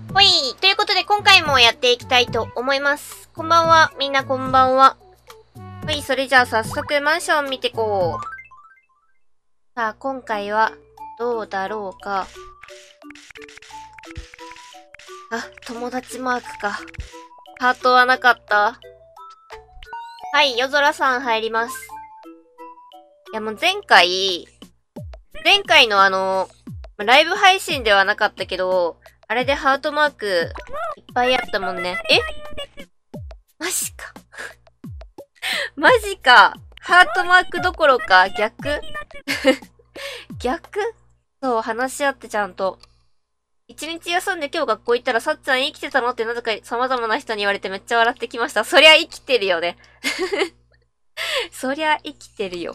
ほい。ということで今回もやっていきたいと思います。こんばんは。みんなこんばんは。ほい。それじゃあ早速マンション見てこう。さあ、今回はどうだろうか。あ、友達マークか。ハートはなかった。はい、夜空さん入ります。いやもう前回のライブ配信ではなかったけど、あれでハートマークいっぱいあったもんね。マジか。マジか。ハートマークどころか逆逆そう、話し合ってちゃんと。一日休んで今日学校行ったらさっちゃん生きてたのってなぜか様々な人に言われてめっちゃ笑ってきました。そりゃ生きてるよね。そりゃ生きてるよ。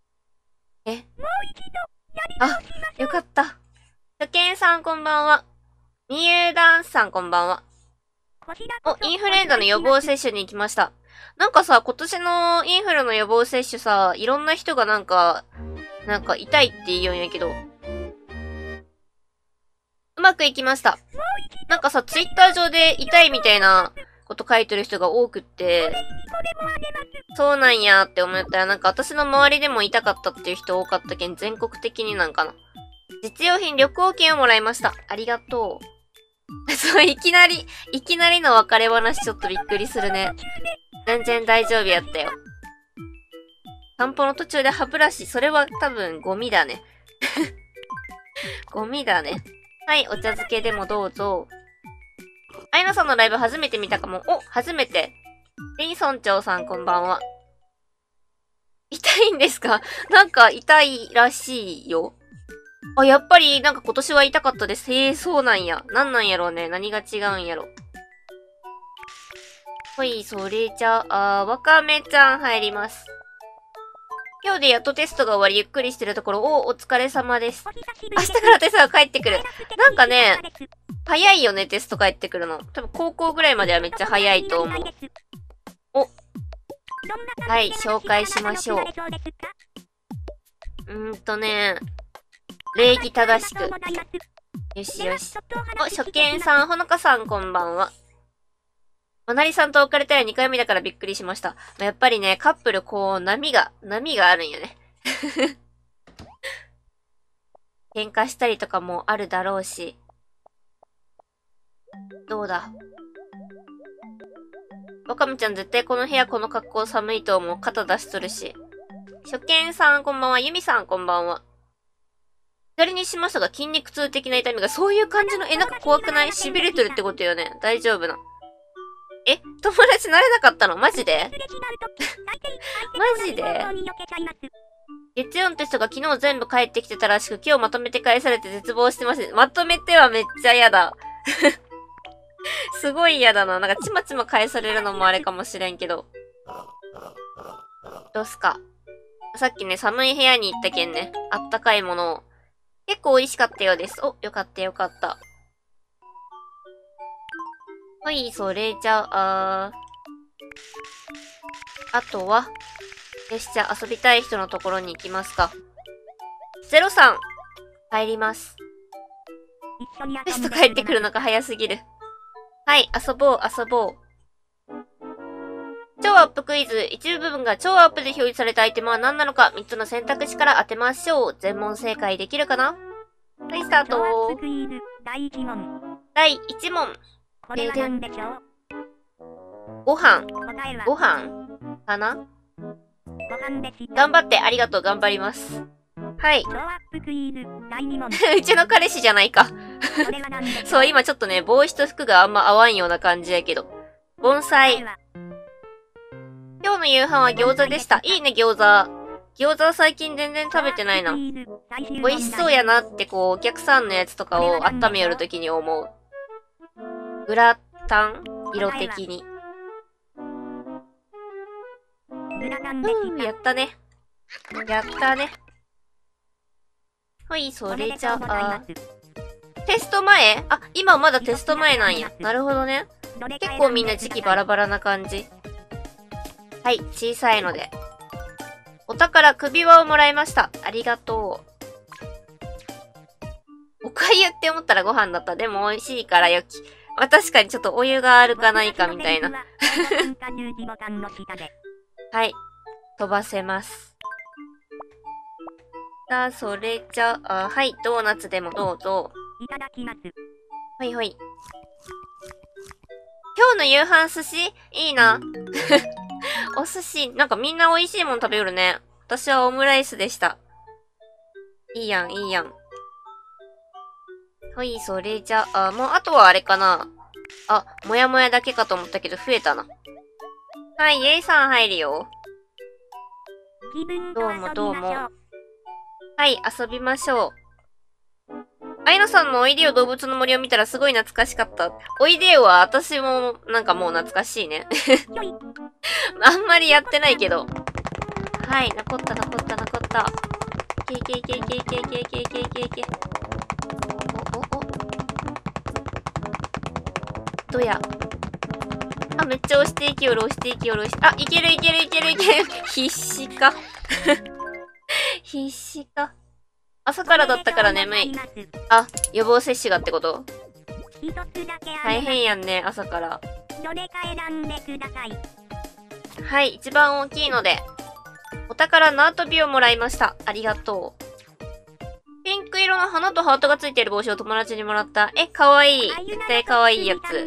あ、よかった。初見さんこんばんは。みゆダンスさんこんばんは。お、インフルエンザの予防接種に行きました。なんかさ、今年のインフルの予防接種さ、いろんな人がなんか痛いって言うんやけど。うまくいきました。なんかさ、ツイッター上で痛いみたいなこと書いてる人が多くって、そうなんやって思ったらなんか私の周りでも痛かったっていう人多かったけん、全国的になんかな。実用品旅行券をもらいました。ありがとう。そう、いきなりの別れ話ちょっとびっくりするね。全然大丈夫やったよ。散歩の途中で歯ブラシ、それは多分ゴミだね。ゴミだね。はい、お茶漬けでもどうぞ。アイナさんのライブ初めて見たかも。お、初めて。リンソンチョウさんこんばんは。痛いんですか？なんか痛いらしいよ。あ、やっぱりなんか今年は痛かったです。そうなんや。なんなんやろうね。何が違うんやろ。ほい、それじゃあ、わかめちゃん入ります。今日でやっとテストが終わり、ゆっくりしてるところ、お疲れ様です。明日からテストが帰ってくる。なんかね、早いよね、テスト帰ってくるの。多分高校ぐらいまではめっちゃ早いと思う。お。はい、紹介しましょう。礼儀正しく。よしよし。お、初見さん、ほのかさんこんばんは。まなりさんと別れたら2回目だからびっくりしました。やっぱりね、カップルこう、波があるんよね。喧嘩したりとかもあるだろうし。どうだ。わかめちゃん絶対この部屋この格好寒いと思う。肩出しとるし。初見さんこんばんは。ゆみさんこんばんは。左にしましたが筋肉痛的な痛みがそういう感じの、なんか怖くない？痺れてるってことよね。大丈夫な。友達なれなかったの？マジでマジで月曜のテストが昨日全部帰ってきてたらしく、今日まとめて返されて絶望してます。まとめてはめっちゃ嫌だ。すごい嫌だな。なんかちまちま返されるのもあれかもしれんけど。どうすか？さっきね、寒い部屋に行ったけんね。あったかいものを。結構美味しかったようです。お、よかったよかった。はい、それじゃあ、あとは、よし、じゃあ遊びたい人のところに行きますか。ゼロさん、入ります。テスト帰ってくるのが早すぎる。はい、遊ぼう、遊ぼう。超アップクイズ。一部部分が超アップで表示されたアイテムは何なのか、3つの選択肢から当てましょう。全問正解できるかな？はい、スタート。第1問。ご飯かな？頑張って、ありがとう、頑張ります。はい。うちの彼氏じゃないか。そう、今ちょっとね、帽子と服があんま合わんような感じやけど。盆栽。今日の夕飯は餃子でした。いいね、餃子。餃子最近全然食べてないな。美味しそうやなってこう、お客さんのやつとかを温めよるときに思う。グラタン？色的に。やったね。やったね。はい、それじゃあ。テスト前？あ、今まだテスト前なんや。なるほどね。結構みんな時期バラバラな感じ。はい、小さいので。お宝首輪をもらいました。ありがとう。おかゆって思ったらご飯だった。でも美味しいからよき。 まあ、確かにちょっとお湯があるかないかみたいな。はい。飛ばせます。さあ、それじゃあ、はい、ドーナツでもどうぞ。 いただきます。 ほいほい。今日の夕飯寿司いいな。お寿司、なんかみんな美味しいもん食べよるね。私はオムライスでした。いいやん、いいやん。はい、それじゃあ、もうあとはあれかな。あ、もやもやだけかと思ったけど増えたな。はい、イェイさん入るよ。どうもどうも。はい、遊びましょう。アイナさんのおいでよ動物の森を見たらすごい懐かしかった。おいでよは私もなんかもう懐かしいね。あんまりやってないけど。はい、残った。けいけいけいけいけいけいけいけいけいけ。どうや。あ、めっちゃ押していきよる。あ、いける。必死か。必死か。朝からだったから眠い。あ、予防接種がってこと？大変やんね、朝から。はい、一番大きいので。お宝縄跳びをもらいました。ありがとう。ピンク色の花とハートがついている帽子を友達にもらった。かわいい。絶対かわいいやつ。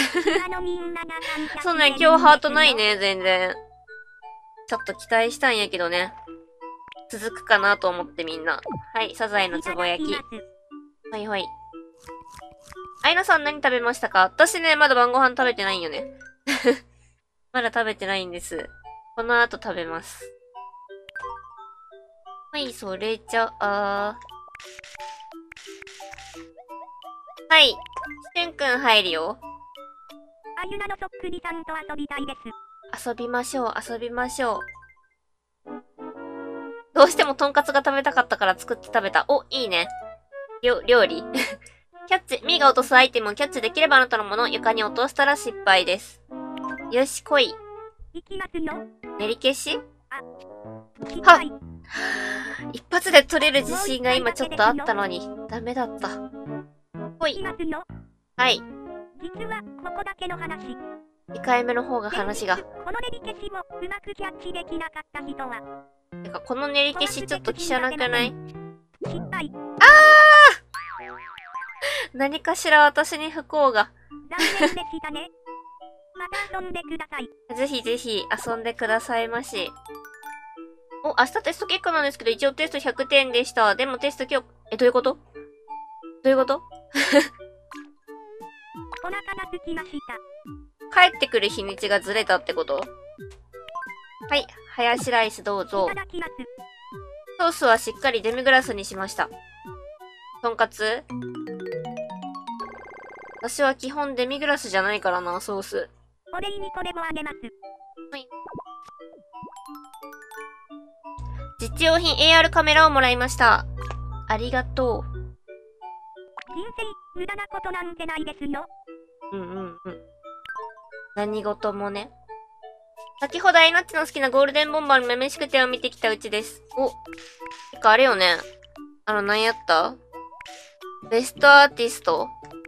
そうね、今日ハートないね、全然。ちょっと期待したんやけどね。続くかなと思ってみんな。はい、サザエのつぼ焼き。はいはい。アイナさん何食べましたか？私ね、まだ晩ご飯食べてないんよね。まだ食べてないんです。この後食べます。はい、それじゃあ。はい。しゅんくん入るよ。 あゆなのそっくりさんと遊びたいです。 遊びましょう。どうしてもとんかつが食べたかったから作って食べた。お、いいね。料理キャッチ。ミーが落とすアイテムをキャッチできればあなたのもの。床に落としたら失敗です。よし、来い。 いきますよ。 練り消し？はっ！一発で取れる自信が今ちょっとあったのに、ダメだった。ほい。はい。 実は、ここだけの話。 2回目の方が話が。 この練り消しをうまくキャッチできなかった人は。 てか、この練り消しちょっと汚くない？ 失敗。 何かしら私に不幸が。 残念でしたね。また遊んでください。 ぜひぜひ遊んでくださいまし。お、明日テスト結果なんですけど、一応テスト100点でした。でもテスト今日、どういうこと？どういうこと？ お腹が空きました。 帰ってくる日にちがずれたってこと？はい、ハヤシライスどうぞ。 いただきます。 ソースはしっかりデミグラスにしました。とんかつ？私は基本デミグラスじゃないからな、ソース。 お礼にこれもあげます。 はい。実用品 AR カメラをもらいました。ありがとう。 人生、無駄なことなんてないですよ。 何事もね。先ほどアイナッチの好きなゴールデンボンバーのめめしくてを見てきたうちです。お。てかあれよね。何やった？ベストアーティスト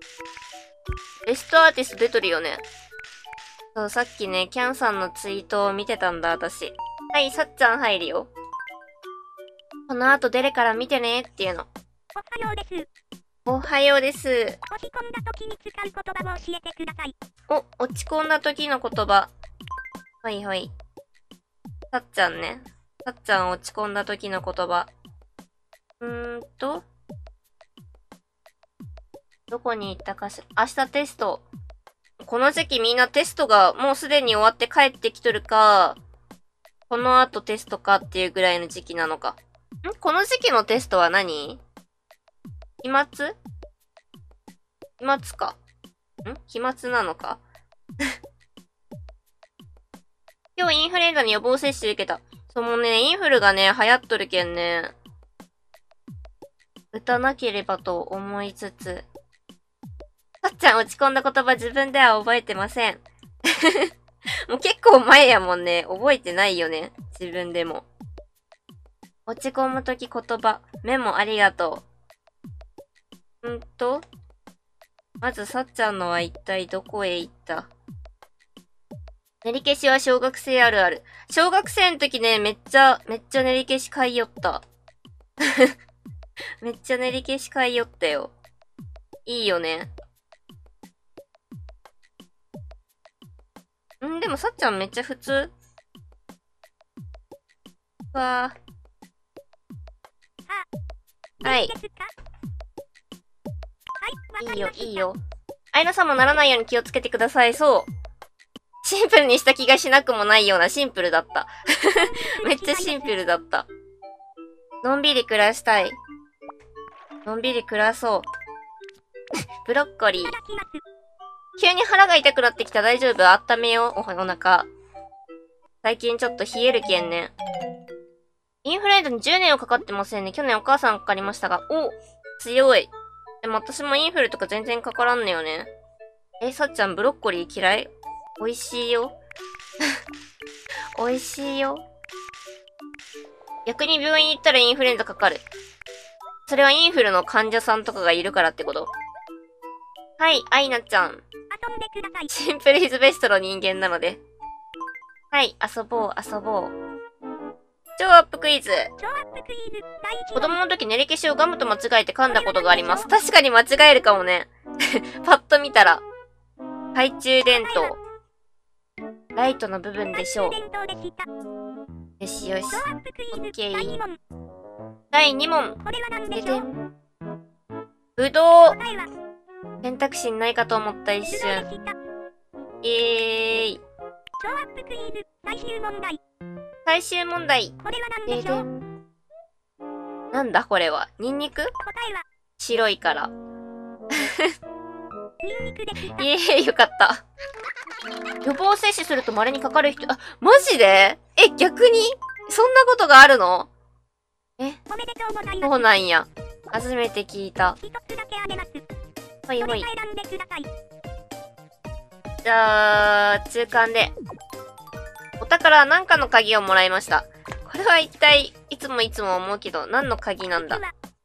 出とるよね。そう、さっきね、キャンさんのツイートを見てたんだ、私。はい、さっちゃん入るよ。この後出るから見てねっていうの。 おはようです。 おはようです。 落ち込んだ時に使う言葉を教えてください。 落ち込んだ時の言葉。はいはい。さっちゃんね。さっちゃん落ち込んだ時の言葉。どこに行ったかしら。明日テスト。この時期みんなテストがもうすでに終わって帰ってきとるか、この後テストかっていうぐらいの時期なのか。この時期のテストは何？飛沫か。飛沫なのか今日インフルエンザに予防接種受けた。そう、もうね、インフルがね、流行っとるけんね。打たなければと思いつつ。さっちゃん落ち込んだ言葉自分では覚えてません。もう結構前やもんね。覚えてないよね。自分でも。落ち込むとき言葉。メモありがとう。 まず、さっちゃんのは一体どこへ行った？練り消しは小学生あるある。小学生の時ね、めっちゃ練り消し買いよった。めっちゃ練り消し買いよったよ。いいよね。でもさっちゃんめっちゃ普通。わー。はい。いいよ、いいよ。アイナさんもならないように気をつけてください。そう。シンプルにした気がしなくもないようなシンプルだった。めっちゃシンプルだった。のんびり暮らしたい。のんびり暮らそう。ブロッコリー。急に腹が痛くなってきた。大丈夫？温めよう。お腹。最近ちょっと冷えるけんね。インフルエンザに10年はかかってませんね。去年お母さんかかりましたが。お！強い。でも私もインフルとか全然かからんのよね。さっちゃんブロッコリー嫌い？美味しいよ。美味しいよ。逆に病院行ったらインフルエンザかかる。それはインフルの患者さんとかがいるからってこと？はい、アイナちゃん。シンプルイズベストの人間なので。はい、遊ぼう、遊ぼう。超アップクイズ。子供の時練り消しをガムと間違えて噛んだことがあります。確かに間違えるかもね。パッと見たら。懐中電灯。ライトの部分でしょう。よしよし。オッケー。第2問。ででん。ぶどう。選択肢にないかと思った一瞬。最終問題。ででん。なんだこれは。ニンニク？白いから。イエーイ、よかった。予防接種すると稀にかかる人、マジで？逆にそんなことがあるの？そうなんや。初めて聞いた。ほいほい。じゃあ、中間で。お宝なんかの鍵をもらいました。これは一体、いつも思うけど、何の鍵なんだ？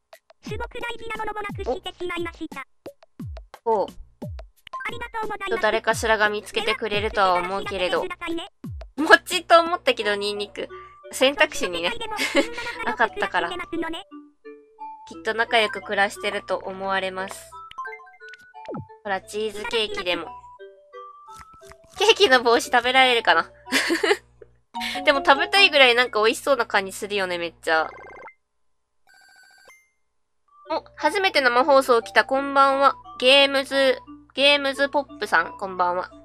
おう。誰かしらが見つけてくれるとは思うけれど。もちっと思ったけど、ニンニク。選択肢にね。なかったから。きっと仲良く暮らしてると思われます。ほら、チーズケーキでも。ケーキの帽子食べられるかな？でも食べたいぐらいなんか美味しそうな感じするよね、めっちゃ。初めて生放送来た、こんばんは。ゲームズポップさん、こんばんは。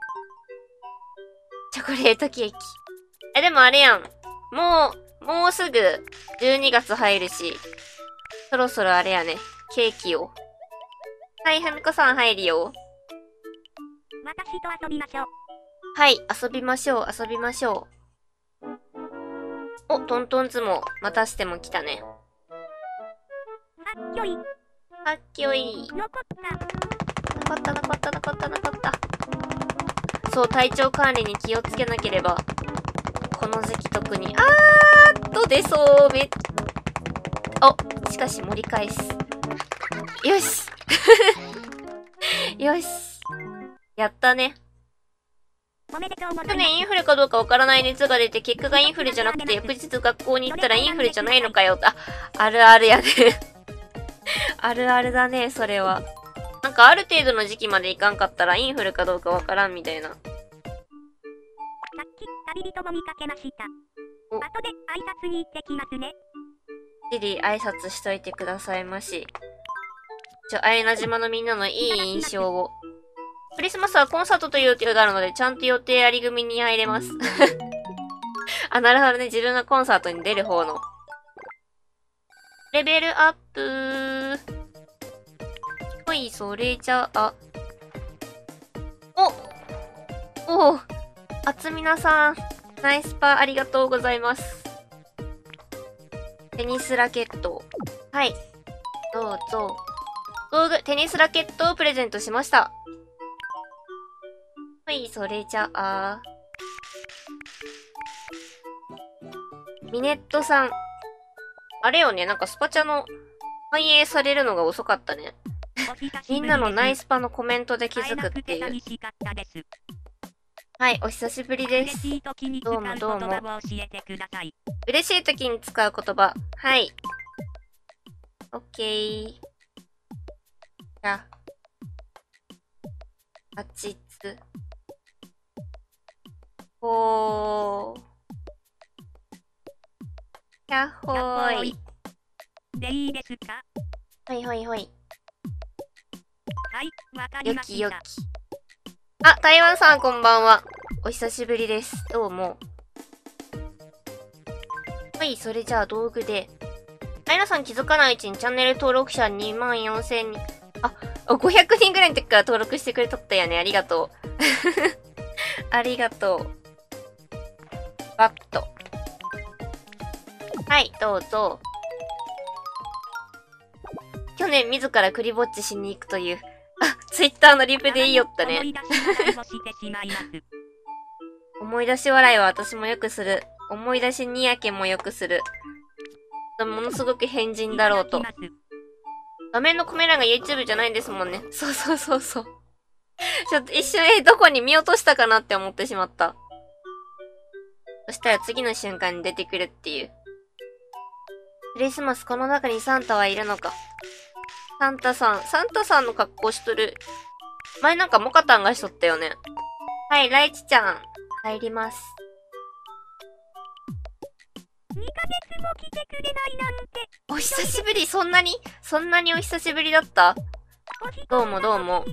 チョコレートケーキ。でもあれやん。もうすぐ12月入るし、そろそろあれやね、ケーキを。はい、はみこさん入るよ。 私と遊びましょう。 はい、遊びましょう、遊びましょう。トントン相撲、またしても来たね。 はっきょい。 はっきょい。 残った。 そう、体調管理に気をつけなければ。この時期特に。出そう。しかし盛り返す。よし。よし。やったね。 おめでとうございます。 去年インフルかどうかわからない熱が出て、結果がインフルじゃなくて、翌日学校に行ったらインフルじゃないのかよ。あるあるやね。あるあるだね、それは。なんかある程度の時期までいかんかったらインフルかどうかわからんみたいな。 さっき、旅人も見かけました。後で挨拶に行ってきますね。 シリ挨拶しといてくださいまし。アイナ島のみんなのいい印象を。クリスマスはコンサートという予定があるので、ちゃんと予定あり組に入れます。なるほどね。自分がコンサートに出る方の。レベルアップ。ほい、それじゃあ。あつみなさん。ナイスパーありがとうございます。テニスラケット。はい。どうぞ。道具、テニスラケットをプレゼントしました。はい、それじゃあ。ミネットさん。あれよね、なんかスパチャの反映されるのが遅かったね。 みんなのナイスパのコメントで気づくっていう。はい、お久しぶりです。どうもどうも。嬉しい時に使う言葉。はい。オッケー。じゃあ、ちつ。ほー。ひゃっほーい。 でいいですか？ ほいほいほい。 はい、わかりよました。 きよき。あ、台湾さんこんばんは。お久しぶりです。どうも。はい、それじゃあ道具で。皆さん気づかないうちにチャンネル登録者24,000人。あ、500人ぐらいの時から登録してくれとったよね。ありがとう。ありがとう。バッと。はい、どうぞ。去年自らクリぼっちしに行くという。あ、ツイッターのリプでいいよったね。思い出し笑いは私もよくする。思い出しにやけもよくする。ものすごく変人だろうと。画面のカメラが YouTube じゃないんですもんね。そうそうそうそう。ちょっと一瞬、どこに見落としたかなって思ってしまった。そしたら次の瞬間に出てくるっていう。クリスマスこの中にサンタはいるのか。サンタさんの格好しとる。前なんかモカタンがしとったよね。はい、ライチちゃん。入ります。 2ヶ月も来てくれないなんて。 お久しぶり、そんなにお久しぶりだった？どうもどうも。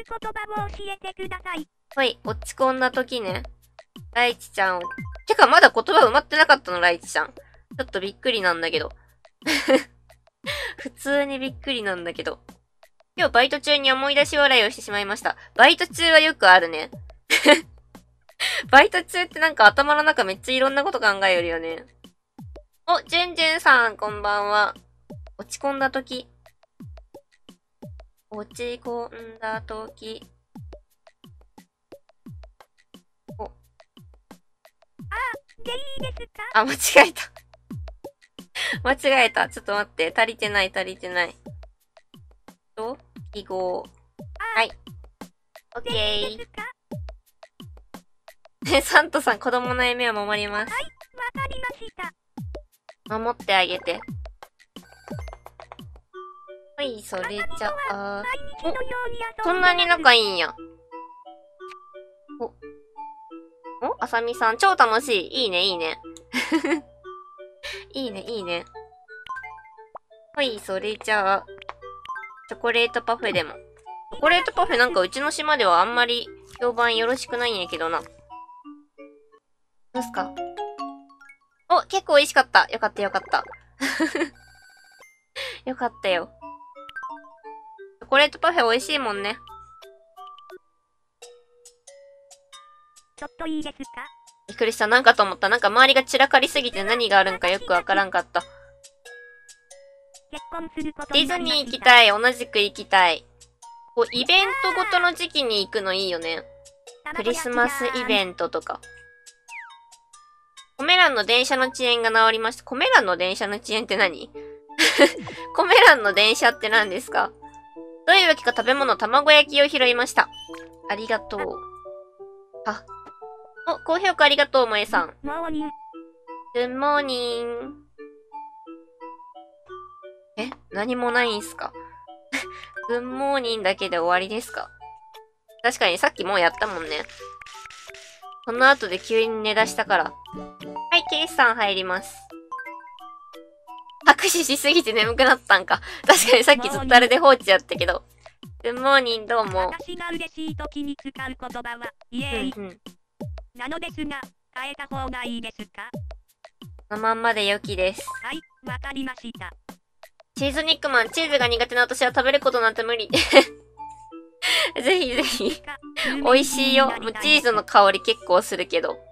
はい、落ち込んだ時ね。ライチちゃんを。てか、まだ言葉埋まってなかったの、ライチちゃん。ちょっとびっくりなんだけど。普通にびっくりなんだけど。今日バイト中に思い出し笑いをしてしまいました。バイト中はよくあるね。バイト中ってなんか頭の中めっちゃいろんなこと考えるよね。お、ジュンジュンさん、こんばんは。落ち込んだ時。落ち込んだ時。お。 でいいですか？ あ、間違えた。間違えた。ちょっと待って。足りてない。記号。はい。オッケー。サントさん、子供の夢を守ります。 はい、わかりました。 守ってあげて。はい、それじゃあ。お、そんなに仲いいんや。あさみさん、超楽しい。いいね。いいね。いいね。はい、それじゃあ。チョコレートパフェでも。チョコレートパフェなんかうちの島ではあんまり評判よろしくないんやけどな。どうすか？お、結構美味しかった。よかった。よかったよ。チョコレートパフェ美味しいもんね。 ちょっといいですか？ びっくりした。なんかと思った。なんか周りが散らかりすぎて何があるんかよくわからんかった。ディズニー行きたい。同じく行きたい。こう、イベントごとの時期に行くのいいよね。クリスマスイベントとか。コメ欄の電車の遅延が治りました。コメ欄の電車の遅延って何？コメ欄の電車って何ですか？どういうわけか食べ物、卵焼きを拾いました。ありがとう。あ。お、高評価ありがとう、萌えさん。 モーニング。 グッモーニング。え？何もないんすか？グッモーニングだけで終わりですか？確かにさっきもうやったもんね。その後で急に寝出したから。はい、ケイスさん入ります。拍手しすぎて眠くなったんか。確かにさっきずっとあれで放置やったけど。グッモーニングどうも。 私が嬉しい時に使う言葉は、イエーイ。なのですが、変えた方がいいですか？ そのまんまで良きです。 はい、わかりました。 チーズニックマン、チーズが苦手な私は食べることなんて無理。ぜひぜひ。美味しいよ。もうチーズの香り結構するけど。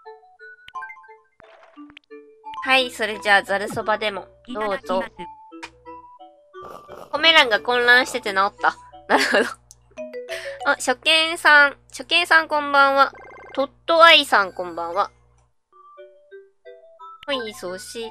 はい、それじゃあザルそばでも。どうぞ。コメ欄が混乱してて治った。なるほど。あ、初見さんこんばんは。トットアイさんこんばんは。はい、そして、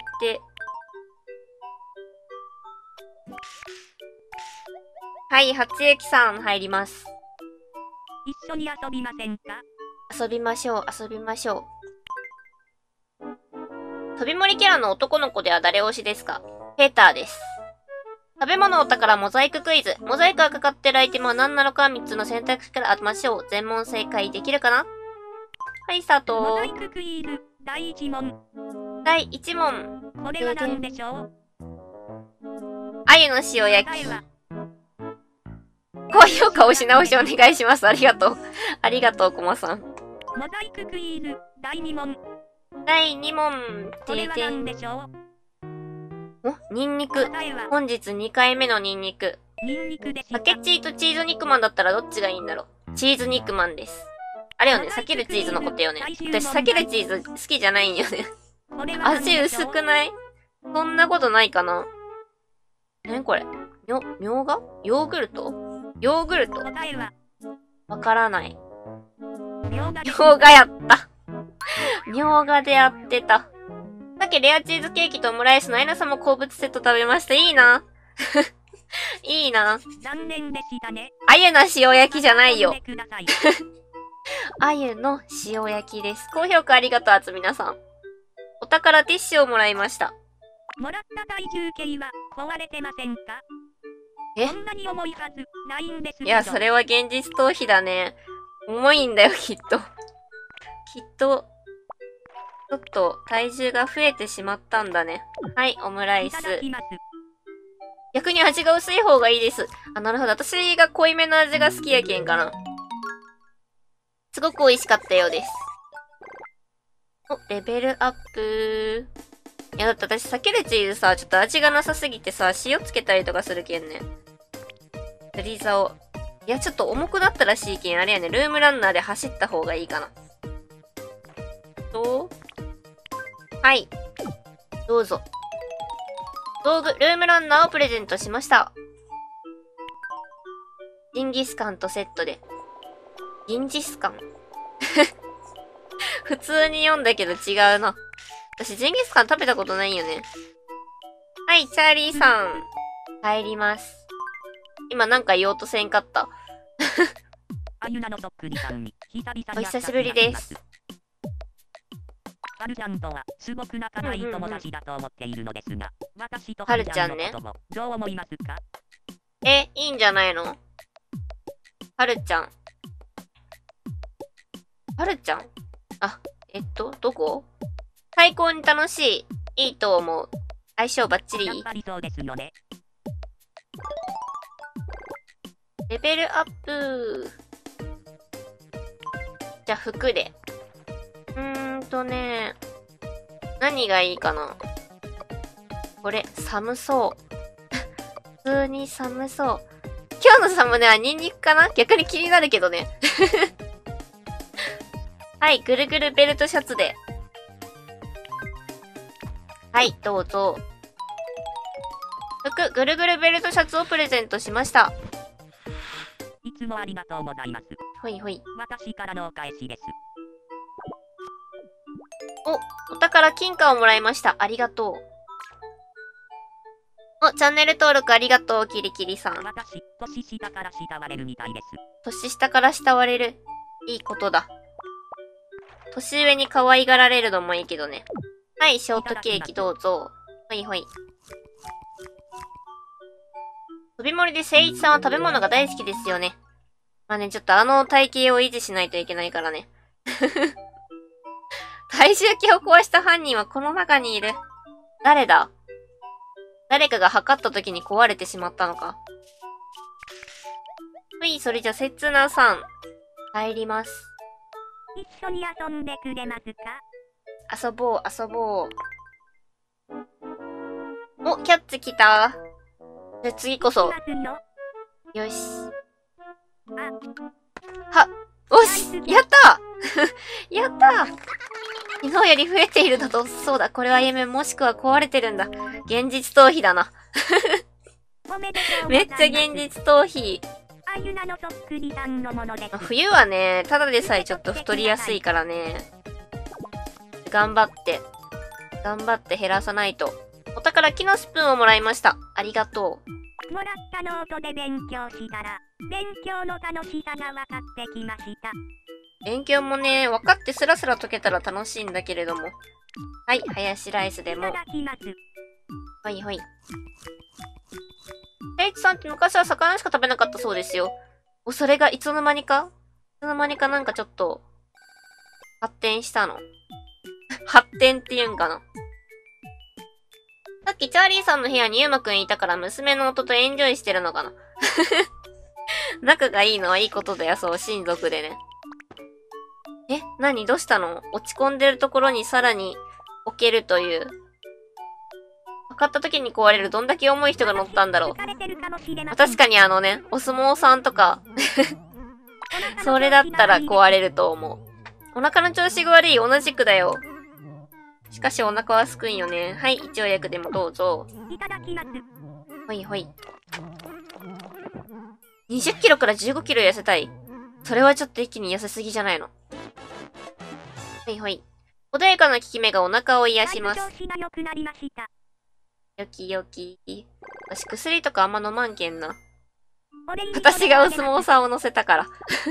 はい、初雪さん入ります。 一緒に遊びませんか？ 遊びましょう、遊びましょう。飛び森キャラの男の子では誰推しですか？ペーターです。食べ物お宝モザイククイズ。モザイクがかかってるアイテムは何なのか3つの選択肢から当てましょう。全問正解できるかな？はい、スタート。 モザイククイズ、第1問。 第1問。 これは何でしょう？ 鮎の塩焼き。高評価押し直しお願いします。ありがとう。ありがとう、コマさん。 モザイククイズ、第2問。 第2問。 これは何でしょう？ ニンニク。本日2回目のニンニク。 ニンニクでした。 パケチーとチーズ肉まんだったらどっちがいいんだろう。チーズ肉まんです。あれよね、避けるチーズのことよね。私避けるチーズ好きじゃないんよね。味薄くない？そんなことないかな。何これ？みょうが？ヨーグルト？ヨーグルト？わからない。みょうがやった。みょうがでやってた。さっきレアチーズケーキとオムライスのアイナさんも好物セット食べました。いいな。いいな。 残念でしたね。 鮎の塩焼きじゃないよ。鮎の塩焼きです。高評価ありがとう、あつみなさん。お宝ティッシュをもらいました。 もらった体重計は壊れてませんか？ え？ そんなに重いはずないんですけど。 いや、それは現実逃避だね。重いんだよ、きっと。きっと、ちょっと体重が増えてしまったんだね。はい、オムライス。逆に味が薄い方がいいです。あ、なるほど。私が濃いめの味が好きやけんかな。すごく美味しかったようです。お、レベルアップ。いや、だって私避けるチーズさ、ちょっと味がなさすぎてさ、塩つけたりとかするけんね。釣り竿。いや、ちょっと重くなったらしいけん、あれやね、ルームランナーで走った方がいいかな。はい。どうぞ。道具、ルームランナーをプレゼントしました。ジンギスカンとセットで。ジンギスカン普通に読んだけど違うな。私、ジンギスカン食べたことないよね。はい、チャーリーさん。入ります。今なんか言おうとせんかった。お久しぶりです。 はるちゃんとはすごく仲がいい友達だと思っているのですが、私とはるちゃんね。 どう思いますか？ いいんじゃないの？はるちゃん。はるちゃん？あ、どこ？最高に楽しい。いいと思う。相性バッチリ。 やっぱりそうですよね。 レベルアップ。じゃあ服で。何がいいかな。これ、寒そう。普通に寒そう。今日のサムネはニンニクかな？逆に気になるけどね。はい、ぐるぐるベルトシャツで。はい、どうぞ。服、ぐるぐるベルトシャツをプレゼントしました。 いつもありがとうございます。 ほいほい。 私からのお返しです。 お宝金貨をもらいました。ありがとう。チャンネル登録ありがとう、キリキリさん。 私、年下から慕われるみたいです。 年下から慕われる。いいことだ。年上に可愛がられるのもいいけどね。はい、ショートケーキどうぞ。ほいほい。飛び森で誠一さんは食べ物が大好きですよね。まあね、ちょっと体型を維持しないといけないからね。体重計を壊した犯人はこの中にいる。誰だ？誰かが測った時に壊れてしまったのか。はい、それじゃ、せつなさん。入ります。 一緒に遊んでくれますか？ 遊ぼう、遊ぼう。お、キャッツ来た。じゃあ次こそ。よし。は、おしやったやった昨日より増えているだと、そうだ、これは夢もしくは壊れてるんだ。現実逃避だな。めっちゃ現実逃避。冬はね、ただでさえちょっと太りやすいからね。頑張って減らさないと。お宝木のスプーンをもらいました。ありがとう。 もらったノートで勉強したら、勉強の楽しさが分かってきました。 勉強もね、分かってスラスラ解けたら楽しいんだけれども。はい、ハヤシライスでも。 いただきます。 ほいほい。ヘイチさんって昔は魚しか食べなかったそうですよ。お、それがいつの間にかなんかちょっと、発展したの。発展って言うんかな。さっきチャーリーさんの部屋にユーマくんいたから娘の夫とエンジョイしてるのかな。仲がいいのはいいことだよ、そう、親族でね。え、何どうしたの？落ち込んでるところにさらに置けるという。測った時に壊れるどんだけ重い人が乗ったんだろう。確かにお相撲さんとか、それだったら壊れると思う。お腹の調子が悪い、同じくだよ。しかしお腹はすくんよね。はい、一応薬でもどうぞ。 いただきます。 ほいほい。20キロから15キロ痩せたい。それはちょっと一気に痩せすぎじゃないの。ほいほい。穏やかな効き目がお腹を癒します。 調子が良くなりました。 よきよき。私薬とかあんま飲まんけんな。 オレンジ私がお相撲さんを乗せたから。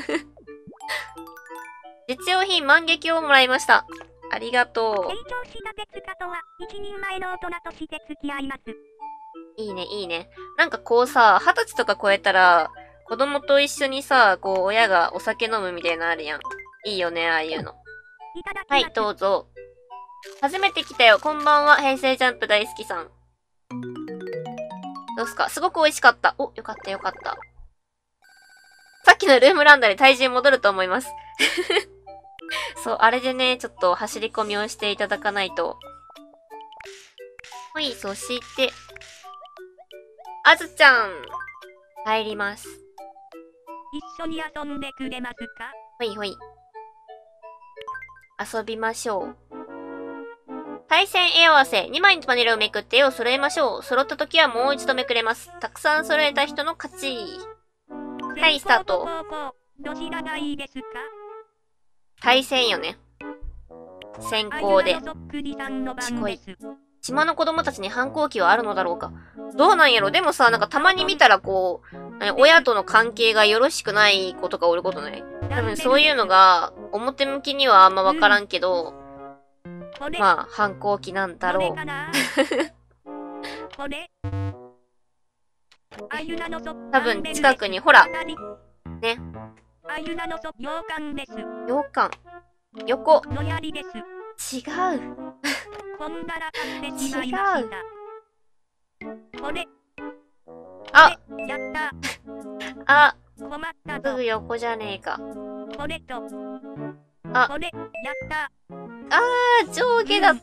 実用品万劇をもらいました。ありがと成長した鉄家とは、一人前の大人として付き合います。 う。いいね、いいね。なんかこうさ、20歳とか超えたら、子供と一緒にさ、こう親がお酒飲むみたいなのあるやん。いいよね、ああいうの。 いただきます。 はい、どうぞ。初めて来たよ。こんばんは。平成ジャンプ大好きさん。どうすか？すごく美味しかった。お、よかったよかった。さっきのルームランダで体重戻ると思います。そう、あれでね、ちょっと走り込みをしていただかないと。ほい、そして、あずちゃん、入ります。 一緒に遊んでくれますか？ ほいほい。遊びましょう。対戦絵合わせ。2枚のパネルをめくって絵を揃えましょう。揃った時はもう一度めくれます。たくさん揃えた人の勝ち。はい、スタート。 どちらがいいですか？ 対戦よね。先行で。島の子供たちに反抗期はあるのだろうか。どうなんやろ。でもさ、なんかたまに見たらこう、親との関係がよろしくない子とかおることない？多分そういうのが表向きにはあんまわからんけど、まあ反抗期なんだろう。多分近くに、ほら。ね。洋館。横。違う。違う。ああ、すぐ横じゃねえか。あ、上下だった。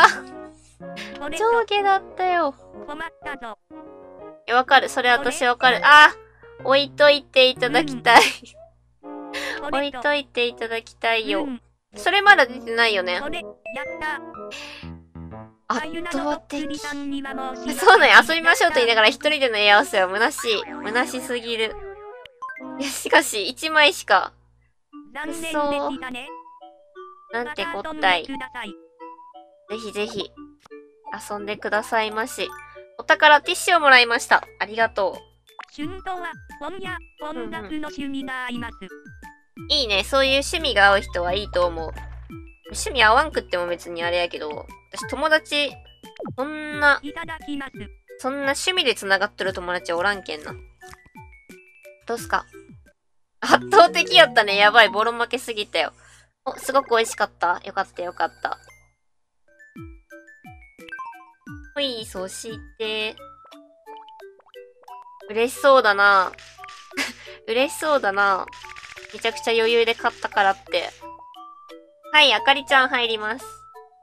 上下だったよ。わかる。それ私わかる。置いといていただきたい。置いといていただきたいよ。それまだ出てないよね。圧倒的。そうね、遊びましょうと言いながら一人での絵合わせは虚しい。虚しすぎる。いや、しかし、1枚しか。そう。なんてこったい。ぜひぜひ、遊んでくださいまし。お宝ティッシュをもらいました。ありがとう。いいね。そういう趣味が合う人はいいと思う。趣味合わんくっても別にあれやけど、私友達、そんな趣味で繋がってる友達おらんけんな。どうすか？圧倒的やったね。やばい。ボロ負けすぎたよ。お、すごく美味しかった。よかったよかった。ほい、そして、嬉しそうだな。嬉しそうだな。めちゃくちゃ余裕で買ったからって。はい、あかりちゃん入ります。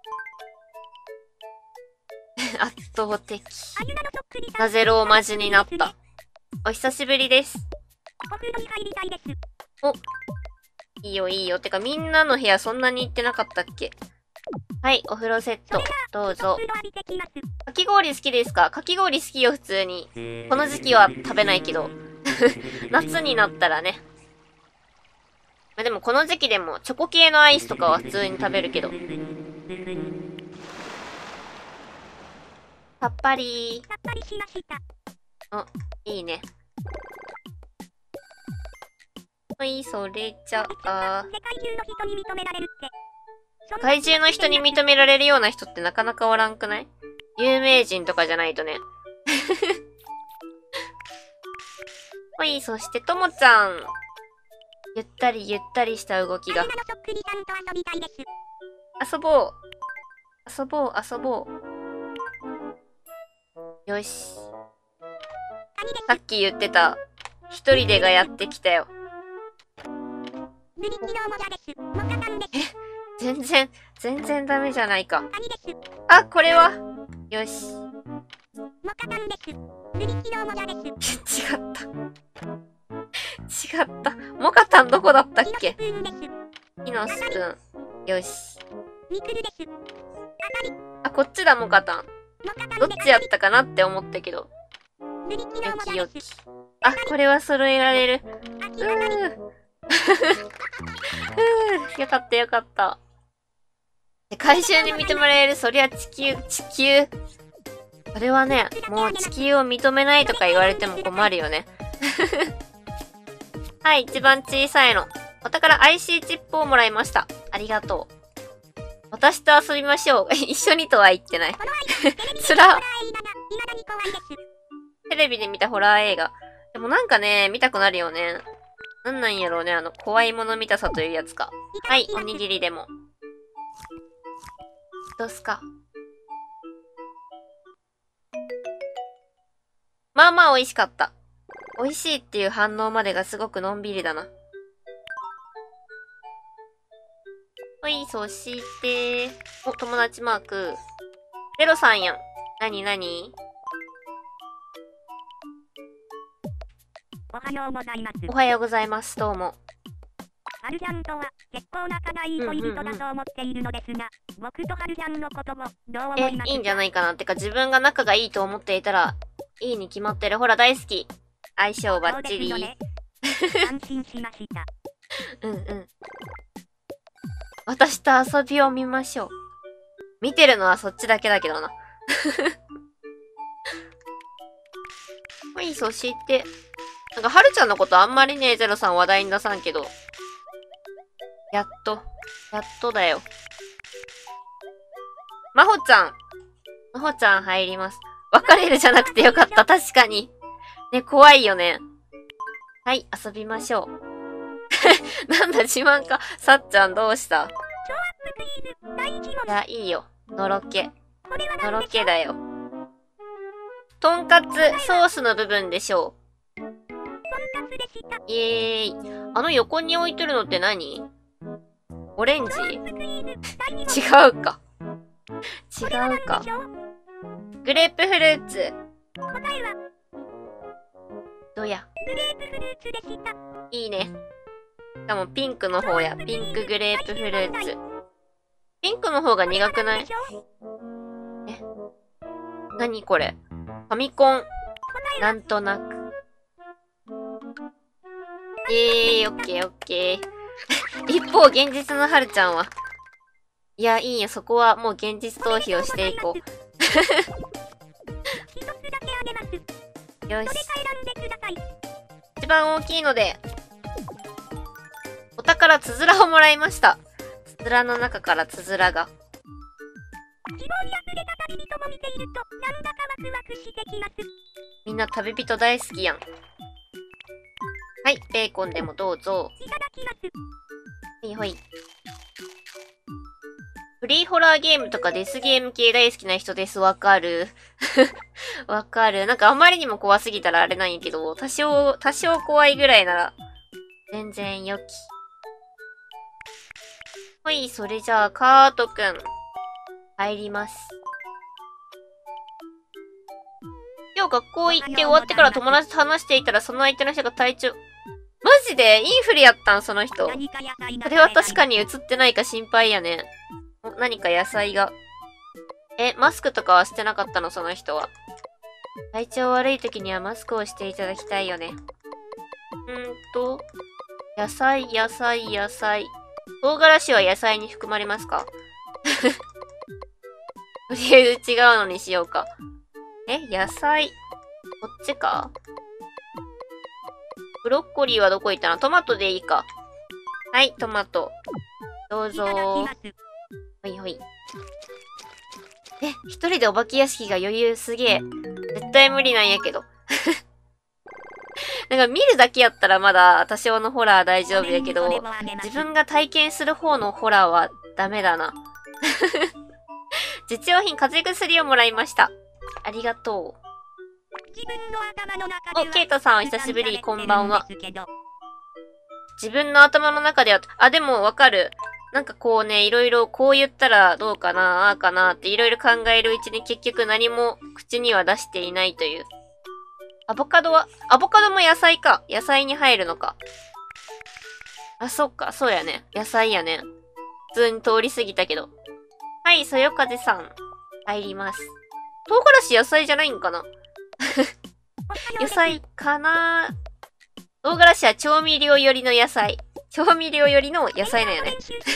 圧倒的。なぜローマ字になった。お久しぶりです。お、いいよいいよ。てかみんなの部屋そんなに行ってなかったっけ？はい、お風呂セット。どうぞ。かき氷好きですか？かき氷好きよ、普通に。この時期は食べないけど。夏になったらね。まあ、でもこの時期でもチョコ系のアイスとかは普通に食べるけど。さっぱりー。 あ、いいね。はい、それじゃあ。 世界中の人に認められるって。 世界中の人に認められるような人ってなかなかおらんくない？有名人とかじゃないとね。はい、そしてともちゃん。ゆったりゆったりした動きが。遊ぼう。遊ぼう、遊ぼう。よし。さっき言ってた、一人でがやってきたよ。全然ダメじゃないか。あ、これは。よし。違った。違った。モカタンどこだったっけ？木のスプーン。よし。あ、こっちだ、モカタン。どっちやったかなって思ったけど。よきよき。あ、これは揃えられる。よかったよかった。回収に認められる、そりゃ地球。それはね、もう地球を認めないとか言われても困るよね。はい、一番小さいの。お宝 IC チップをもらいました。ありがとう。私と遊びましょう。一緒にとは言ってない。つら。テレビで見たホラー映画。でもなんかね、見たくなるよね。なんやろうね、怖いもの見たさというやつか。はい、おにぎりでも。どうすか？まあまあ美味しかった。美味しいっていう反応までがすごくのんびりだな。はい、そして、お、友達マーク。ゼロさんやん。なにおはようございます。 おはようございます。どうも。 はるちゃんとは結構仲がいい恋人だと思っているのですが、僕とはるちゃんのこともどう思いますか？ いいんじゃないかな。ってか自分が仲がいいと思っていたら、いいに決まってる。ほら、大好き。相性バッチリ。 ね、安心しました。 私と遊びを見ましょう。見てるのはそっちだけだけどな。はい、そして、なんか、はるちゃんのことあんまりね、ゼロさん話題に出さんけど。やっとだよ。まほちゃん入ります。別れるじゃなくてよかった。確かに。ね、怖いよね。はい、遊びましょう。なんだ、自慢か。さっちゃんどうした？いや、いいよ。のろけだよ。とんかつ、ソースの部分でしょう。イエーイ。横に置いてるのって何？オレンジ？違うか。グレープフルーツ。どうや？いいね。しかもピンクの方や。ピンクグレープフルーツ。ピンクの方が苦くない？何これ？ファミコン。なんとなく。オッケー。一方、現実のはるちゃんは。いや、いいよ。そこはもう現実逃避をしていこう。よし。一番大きいので、お宝つづらをもらいました。つづらの中からつづらが。みんな旅人大好きやん。はい、ベーコンでもどうぞ。ほい。フリーホラーゲームとかデスゲーム系大好きな人です。わかる。わかる。なんかあまりにも怖すぎたらあれなんやけど、多少怖いぐらいなら、全然良き。ほい、それじゃあ、カートくん。入ります。今日学校行って終わってから友達と話していたらその相手の人が体調、マジでインフルやったんその人。それは確かに映ってないか心配やね。何か野菜が。マスクとかはしてなかったのその人は。体調悪い時にはマスクをしていただきたいよね。野菜。唐辛子は野菜に含まれますか？とりあえず違うのにしようか。野菜。 こっちか？ブロッコリーはどこ行ったの？トマトでいいか。はい、トマト。どうぞー。ほいほい。一人でお化け屋敷が余裕すげえ。絶対無理なんやけど。なんか見るだけやったらまだ多少のホラー大丈夫やけど、自分が体験する方のホラーはダメだな。実用品風邪薬をもらいました。ありがとう。お、ケイトさんお久しぶり、こんばんは。自分の頭の中では、でもわかる。なんかこうね、いろいろこう言ったらどうかな、ああかなっていろいろ考えるうちに結局何も口には出していないという。アボカドも野菜か。野菜に入るのか。そっか、そうやね。野菜やね。普通に通り過ぎたけど。はい、そよ風さん。入ります。唐辛子野菜じゃないんかな野菜かな？唐辛子は調味料寄りの野菜。調味料寄りの野菜なんやね。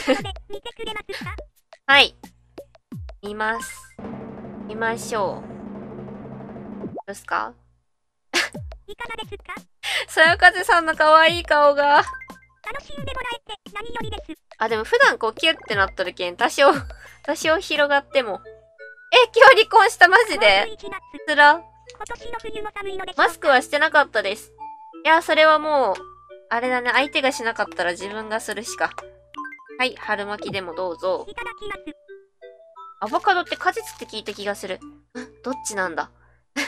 はい。見ます。見ましょう。どうですか？ いかがですか？ そよ風さんの可愛い顔が。 楽しんでもらえて何よりです。 でも普段こうキュッてなっとるけん、多少広がっても。今日離婚したマジで？つら。マスクはしてなかったです。いや、それはもう、あれだね、相手がしなかったら自分がするしか。はい、春巻きでもどうぞ。アボカドって果実って聞いた気がする。どっちなんだ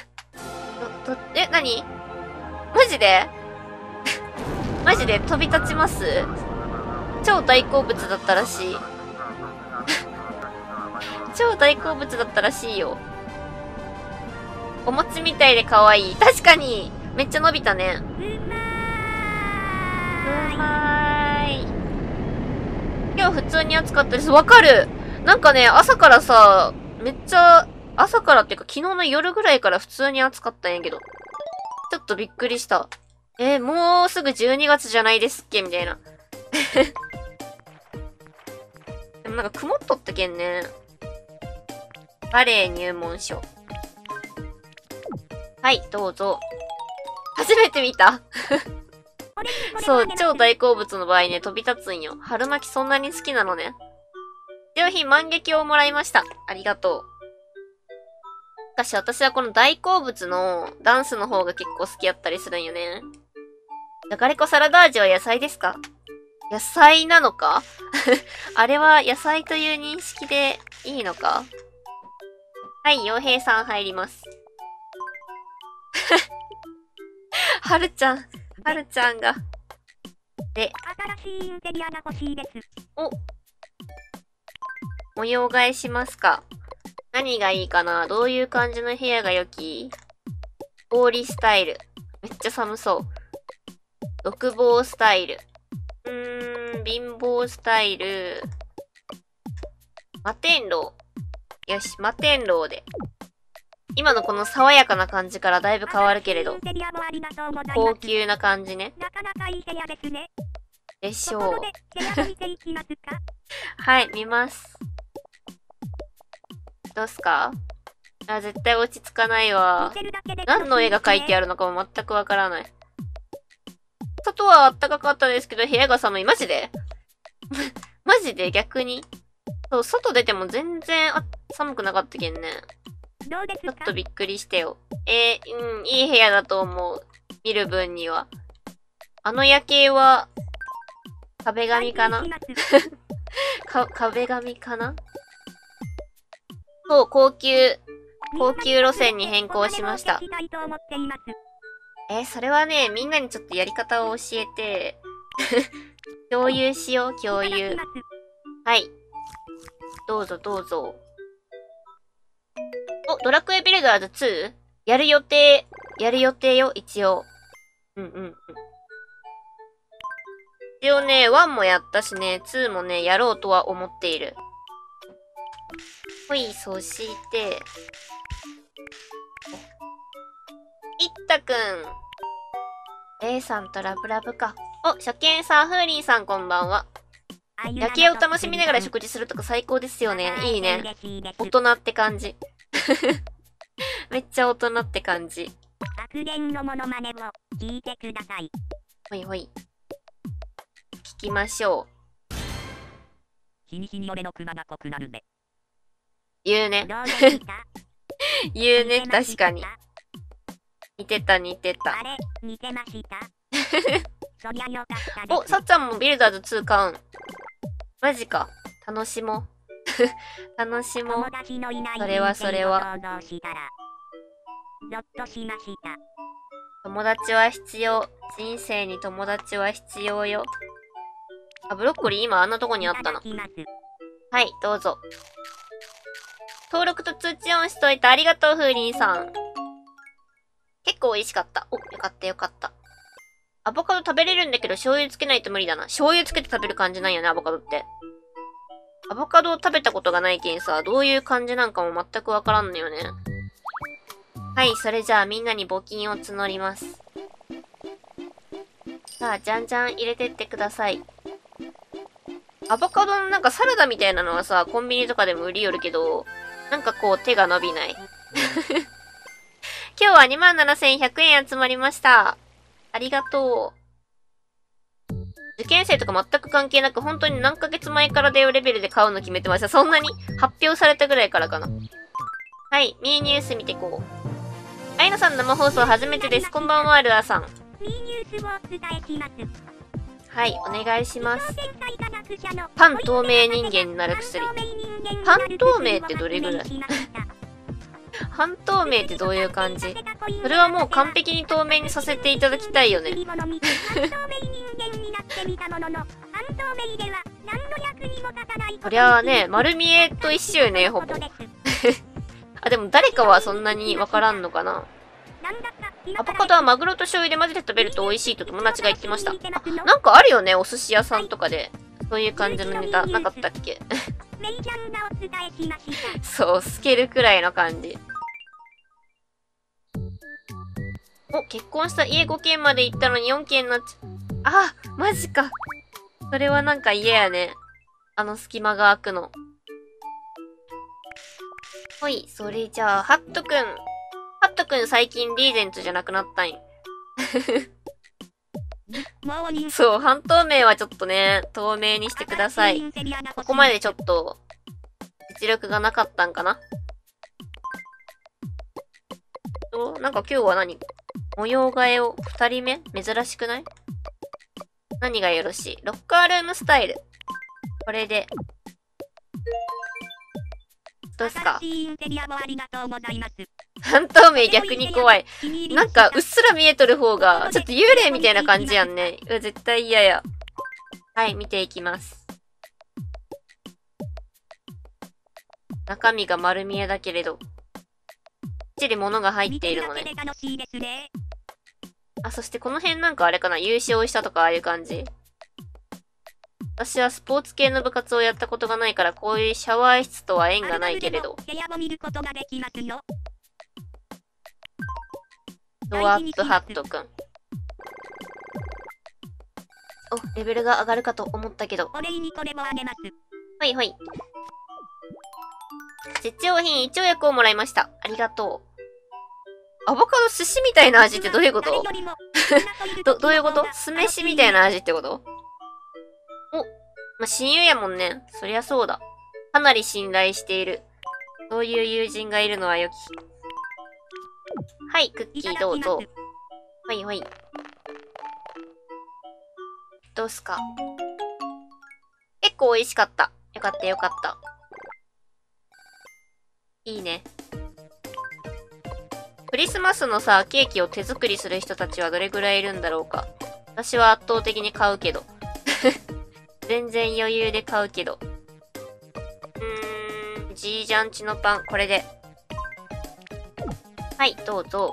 何？マジでマジで飛び立ちます？超大好物だったらしい。超大好物だったらしいよ。お餅みたいで可愛い。確かにめっちゃ伸びたね。うまーい。今日普通に暑かったです。わかる。なんかね、朝からさ、めっちゃ、朝からっていうか昨日の夜ぐらいから普通に暑かったんやけど。ちょっとびっくりした。もうすぐ12月じゃないですっけみたいな。でもなんか曇っとったけんね。バレエ入門書。はい、どうぞ。初めて見たそう、超大好物の場合ね、飛び立つんよ。春巻きそんなに好きなのね。商品万華鏡をもらいました。ありがとう。しかし私はこの大好物のダンスの方が結構好きやったりするんよね。じゃがりこサラダ味は野菜ですか？野菜なのかあれは野菜という認識でいいのか？はい、洋平さん入ります。はるちゃんが。で、 新しいインテリアが欲しいです。 模様替えしますか？何がいいかな？どういう感じの部屋が良き？氷スタイル。めっちゃ寒そう。独房スタイル。貧乏スタイル。摩天楼。よし、摩天楼で。今のこの爽やかな感じからだいぶ変わるけれど。高級な感じね。 なかなかいい部屋ですね。 でしょう。はい、見ます。どうすか？絶対落ち着かないわ。何の絵が描いてあるのかも全くわからない。外は暖かかったですけど、部屋が寒い。マジでマジで逆に。そう、外出ても全然寒くなかったけんね。ちょっとびっくりしてよ。いい部屋だと思う。見る分には。夜景は、壁紙かな壁紙かなそう、高級路線に変更しました。それはね、みんなにちょっとやり方を教えて、共有しよう、共有。はい。どうぞどうぞ。ドラクエビルダーズ 2？ やる予定よ、一応。一応ね、1もやったしね、2もね、やろうとは思っている。ほい、そして、いったくん。A さんとラブラブか。初見さん、フーリンさんこんばんは。夜景を楽しみながら食事するとか最高ですよね。いいね。大人って感じ。めっちゃ大人って感じ。 発言のモノマネを聞いてください。 ほいほい。聞きましょう。 日に日に俺のクマが濃くなるね。 言うね。 どうでした言うね、 似てました確かに。似てた似てた。 あれ、似てましたそりゃよかったです。 お、さっちゃんもビルダーズ2買うん。マジか。楽しもう。楽しもう友。達のいないそれはそれは人生を想像したらゾッとしました。 友達は必要。人生に友達は必要よ。あ、ブロッコリー今あんなとこにあったな。 いただきます。 はい、どうぞ。登録と通知オンしといてありがとう、風鈴さん。結構美味しかった。お、よかったよかった。アボカド食べれるんだけど醤油つけないと無理だな。醤油つけて食べる感じなんよね、アボカドって。アボカドを食べたことがないけんさ、どういう感じなんかも全くわからんのよね。はい、それじゃあみんなに募金を募ります。さあ、じゃんじゃん入れてってください。アボカドのなんかサラダみたいなのはさ、コンビニとかでも売りよるけど、なんかこう手が伸びない。今日は27,100円集まりました。ありがとう。受験生とか全く関係なく、本当に何ヶ月前からだよレベルで買うの決めてました。そんなに発表されたぐらいからかな。はい、ミーニュース見てこう。アイナさん生放送初めてです。こんばんは、ルアさん。 ミーニュースをお伝えします。 はい、お願いします。 天才科学者の半透明人間になる薬。半透明ってどれぐらい？半透明ってどういう感じ？それはもう完璧に透明にさせていただきたいよね。そりゃあね、丸見えと一緒よね、ほぼ。あ、でも誰かはそんなにわからんのかな。アボカドはマグロと醤油で混ぜて食べると美味しいと友達が言ってました。あ、なんかあるよね、お寿司屋さんとかで。そういう感じのネタなかったっけ？そう、透けるくらいの感じ。お、結婚した家5軒まで行ったのに4軒になっちゃう。あ、マジか。それはなんか嫌やね。あの隙間が空くの。ほい、それじゃあ、ハットくん。ハットくん最近リーゼントじゃなくなったんよ。そう、半透明はちょっとね、透明にしてください。ここまでちょっと、実力がなかったんかな。なんか今日は何？模様替えを2人目？珍しくない？何がよろしい？ロッカールームスタイル。これで。どうすか？半透明逆に怖い。なんかうっすら見えとる方が、ちょっと幽霊みたいな感じやんね。絶対嫌や。はい、見ていきます。中身が丸見えだけれど。きっちり物が入っているのね。あ、そしてこの辺なんかあれかな、優勝したとかああいう感じ。私はスポーツ系の部活をやったことがないから、こういうシャワー室とは縁がないけれど。ドアップハットくん。お、レベルが上がるかと思ったけど。はいはい。実用品1役をもらいました。ありがとう。アボカド寿司みたいな味ってどういうこと？どういうこと？酢飯みたいな味ってこと？お、まあ、親友やもんね。そりゃそうだ。かなり信頼している。そういう友人がいるのは良き。はい、クッキーどうぞ。はいはい。どうすか？結構美味しかった。よかったよかった。いいね。クリスマスのさ、ケーキを手作りする人たちはどれぐらいいるんだろうか。私は圧倒的に買うけど。全然余裕で買うけど。ジージャンチのパン、これで。はい、どうぞ。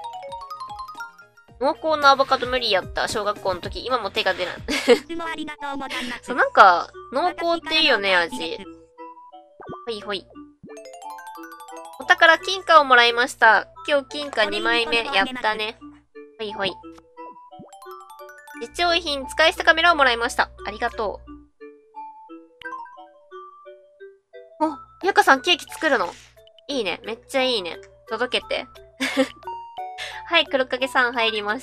濃厚なアボカド無理やった。小学校の時。今も手が出ない。そう、なんか、濃厚っていいよね、味。ほいほい。お宝金貨をもらいました。今日金貨2枚目。やったね。ほいほい。実用品使い捨てカメラをもらいました。ありがとう。お、ゆかさんケーキ作るの？いいね。めっちゃいいね。届けて。 はい、黒影さん入ります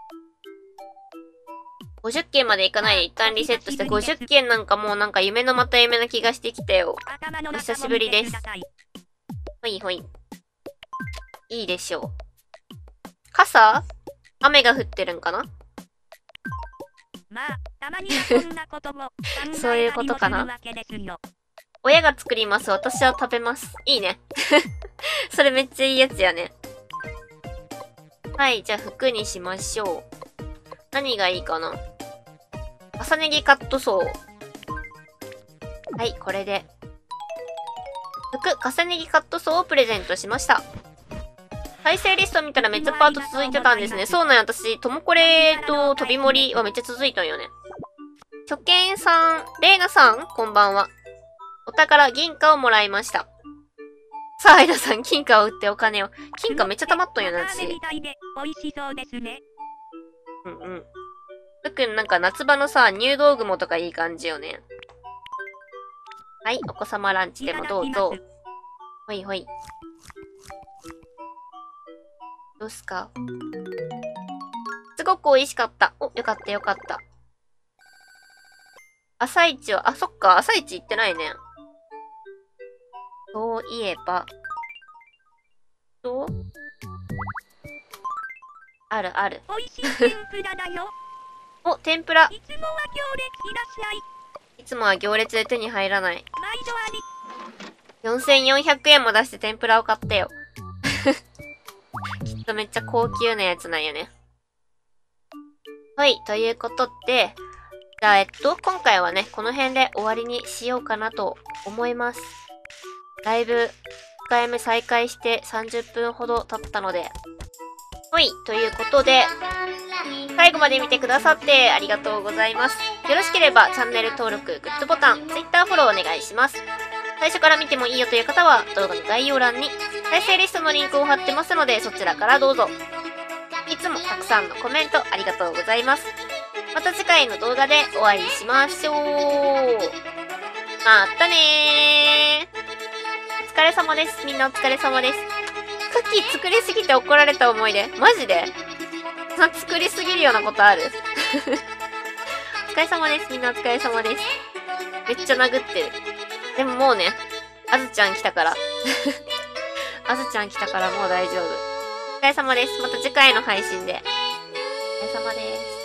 。50件までいかないで一旦リセットして、50件なんかもうなんか夢のまた夢な気がしてきたよ。お久しぶりです。ほいほい。いいでしょう。傘？雨が降ってるんかな？ まあ、たまにはこんなこともそういうことかな。親が作ります。私は食べます。いいね。それめっちゃいいやつやね。はい、じゃあ服にしましょう。何がいいかな。重ね着カットソー。はい、これで。服、重ね着カットソーをプレゼントしました。再生リスト見たらめっちゃパート続いてたんですね。そうなんや、私、ともこれと飛び盛りはめっちゃ続いたんよね。初見さん、レイナさん、こんばんは。お宝、銀貨をもらいました。さあ、アイナさん、金貨を売ってお金を。金貨めっちゃ溜まっとんよね、私。うんうん。特になんか夏場のさ、入道雲とかいい感じよね。はい、お子様ランチでもどうぞ。ほいほい。どうすか？すごく美味しかった。お、よかったよかった。朝市は、あ、そっか、朝市行ってないね。そういえば。あるある。 美味しい天ぷらだよ。 お、天ぷら。 いつもは行列いらっしゃい。 いつもは行列で手に入らない。 毎度あり。 4400円も出して天ぷらを買ったよ。きっとめっちゃ高級なやつなんよね。はい、ということで、じゃあ今回はね、この辺で終わりにしようかなと思います。だいぶ、1回目再開して30分ほど経ったので。はい、ということで、最後まで見てくださってありがとうございます。よろしければチャンネル登録、グッドボタン、Twitter フォローお願いします。最初から見てもいいよという方は動画の概要欄に再生リストのリンクを貼ってますのでそちらからどうぞ。いつもたくさんのコメントありがとうございます。また次回の動画でお会いしましょう。またねー。お疲れ様です。みんなお疲れ様です。クッキー作りすぎて怒られた思い出。マジで作りすぎるようなことあるお疲れ様です。みんなお疲れ様です。めっちゃ殴ってる。でももうね、あずちゃん来たから。あずちゃん来たからもう大丈夫。お疲れ様です。また次回の配信で。お疲れ様です。